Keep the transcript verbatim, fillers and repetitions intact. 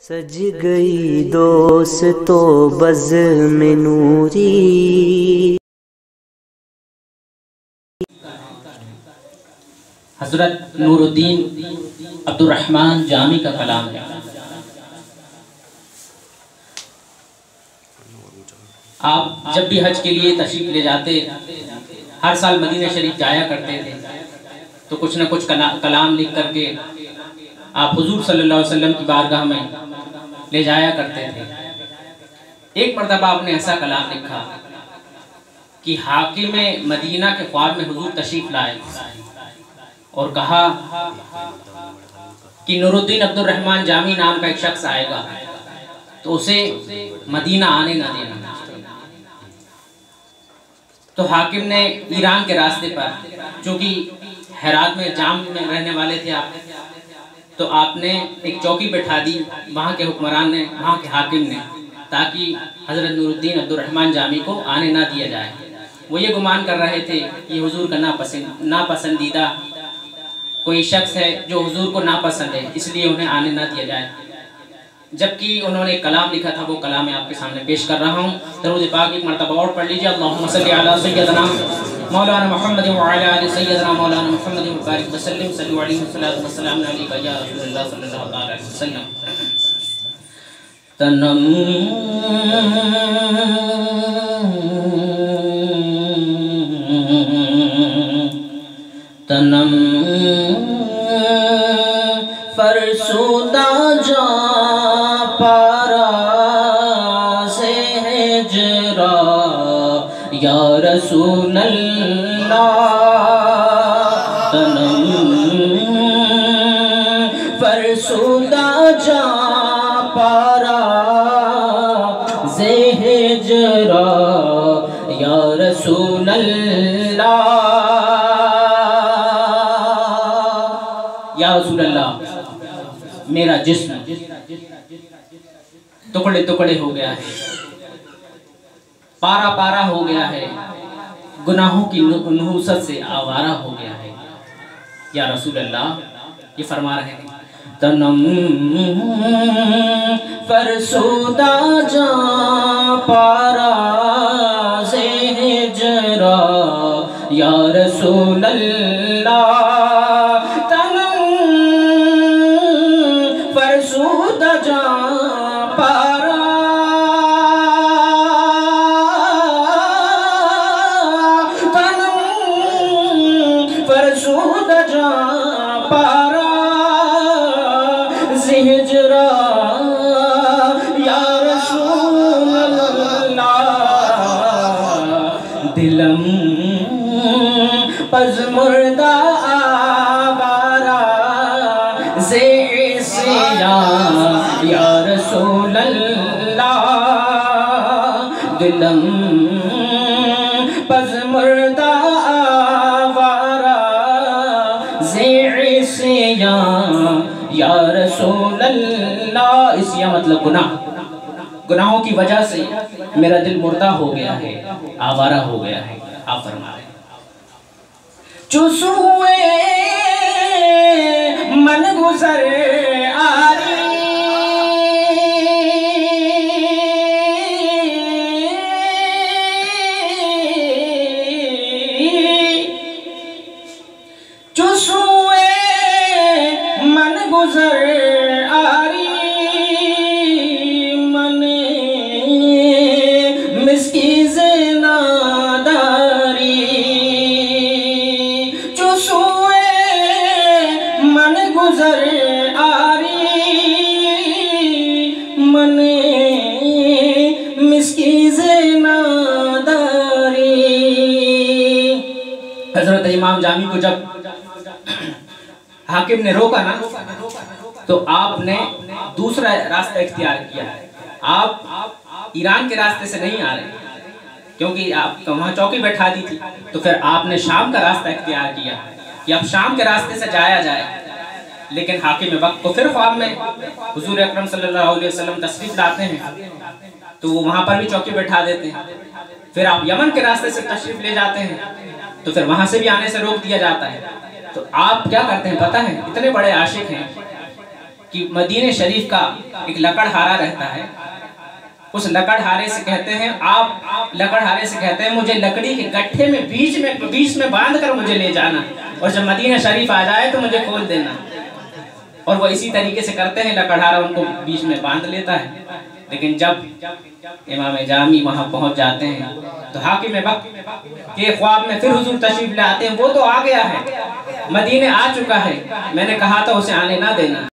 سج گئی دوستو بزم نوری۔ حضرت نور الدین عبد الرحمن جامی کا کلام ہے۔ آپ جب بھی حج کے لیے تشریف لے جاتے، ہر سال مدینہ شریف جایا کرتے تھے، تو کچھ نہ کچھ کلام لکھ کر کے آپ حضور صلی اللہ علیہ وسلم کی بارگاہ میں لے جایا کرتے تھے۔ ایک مرتبہ آپ نے ایسا کلام لکھا کہ حاکم مدینہ کے خواب میں حضور تشریف لائے اور کہا کہ نور الدین عبد الرحمن جامی نام کا ایک شخص آئے گا تو اسے مدینہ آنے نہ دینا۔ تو حاکم نے ایران کے راستے پر، چونکہ ہرات میں جام میں رہنے والے تھے آپ، تو آپ نے ایک چوکی بٹھا دی وہاں کے حکمران نے، وہاں کے حاکم نے، تاکہ حضرت نور الدین عبد الرحمن جامی کو آنے نہ دیا جائے۔ وہ یہ گمان کر رہے تھے کہ حضور کا ناپسند ناپسندیدہ کوئی شخص ہے جو حضور کو ناپسند ہے، اس لیے انہیں آنے نہ دیا جائے۔ جبکہ انہوں نے ایک کلام لکھا تھا، وہ کلام میں آپ کے سامنے پیش کر رہا ہوں۔ درود پاک ایک مرتبہ اور پڑھ لیجیے۔ اللہم صلی علی سیدنا مولانا محمد وعلی آل سیدنا مولانا محمد مبارک وسلم، صلی علیہ وسلم وسلام علیکہ یا رسول اللہ صلی اللہ علیہ وسلم۔ تنم تنم فرسودہ جا پارا سے ہجرا یا رسول اللہ۔ تنم فرسودہ جا پارا سے ہجرا یا رسول اللہ۔ یا رسول اللہ، میرا جسم ٹکڑے ٹکڑے ہو گیا ہے، پارا پارا ہو گیا ہے، گناہوں کی نحوست سے آوارہ ہو گیا ہے۔ یا رسول اللہ، یہ فرما رہے ہیں تنم فرسودہ جا پارا سے ہجرا یا رسول اللہ۔ فرسودہ جا پارا تنم فرسودہ جا پارا ہجرا یا رسول اللہ۔ دلم پز مردہ آوارہ یا رسول اللہ۔ دلم پز مردہ آوارہ عصیاں یا رسول اللہ۔ عصیاں مطلب گناہ، گناہوں کی وجہ سے میرا دل مردہ ہو گیا ہے، آوارہ ہو گیا ہے۔ آپ فرما رہے ہیں چسوئے من گزر آری چسوئے من گزر آری من مسکیز ناداری۔ چسوئے من گزر آری من مسکیز ناداری۔ حضرت امام جامی کو جب حاکم نے روکا نا تو آپ نے دوسرا راستہ اختیار کیا۔ آپ ایران کے راستے سے نہیں آ رہے کیونکہ آپ وہاں چوکی بیٹھا دی تھی، تو پھر آپ نے شام کا راستہ اختیار کیا کہ اب شام کے راستے سے جایا جائے۔ لیکن حاکم وقت کو پھر خواب میں حضور اکرم صلی اللہ علیہ وسلم تشریف لاتے ہیں تو وہ وہاں پر بھی چوکی بیٹھا دیتے ہیں۔ پھر آپ یمن کے راستے سے تشریف لے جاتے ہیں تو پھر وہاں سے بھی آنے سے روک دیا جاتا ہے۔ تو آپ کیا کرتے ہیں پتہ ہے، اتنے بڑے عاشق ہیں کہ مدینہ شریف کا ایک لکڑہارا رہتا ہے، اس لکڑہارے سے کہتے ہیں آپ لکڑہارے سے کہتے ہیں مجھے لکڑی کے گٹھے میں بیچ میں بیچ میں باندھ کر مجھے لے جانا، اور جب مدینہ شریف آ جائے تو مجھے کھول دینا۔ اور وہ اسی طریقے سے کرتے ہیں، لکڑہارا ان کو بیچ میں باندھ لیتا ہے۔ لیکن جب امام جامی وہاں پہنچ جاتے ہیں تو حاکم وقت کے خواب میں پھر حضور تشریف لے آتے ہیں، وہ تو آ گیا ہے، مدینہ آ چکا ہے، میں نے کہا تھا اسے آنے نہ دینا۔